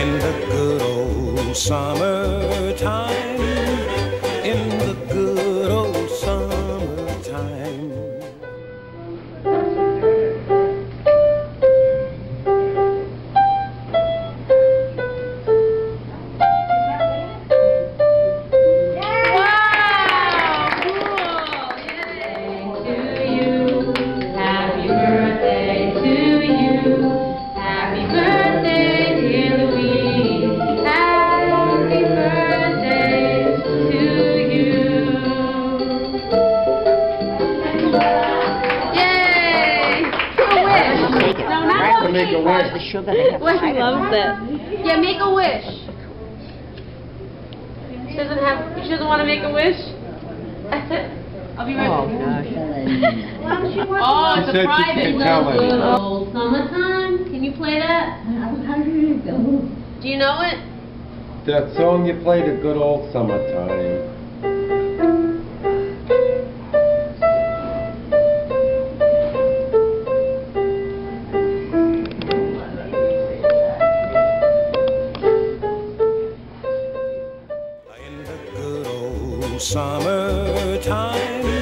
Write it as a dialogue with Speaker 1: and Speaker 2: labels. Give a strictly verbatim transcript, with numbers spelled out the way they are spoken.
Speaker 1: In the good old summertime, in the good old summertime.
Speaker 2: Make a wish. The sugar they have.
Speaker 3: Well, she loves it. Yeah, make a wish. She doesn't have. She doesn't want to make a wish. I'll be right
Speaker 2: Oh
Speaker 3: back.
Speaker 2: gosh.
Speaker 3: Oh, it's
Speaker 2: She
Speaker 3: a
Speaker 2: said she
Speaker 3: private
Speaker 2: can't
Speaker 3: little
Speaker 2: tell
Speaker 3: good
Speaker 2: anyone.
Speaker 3: old summertime. Can you play that? Do you know it?
Speaker 4: That song you played, A Good Old Summertime.
Speaker 1: In the good old summertime.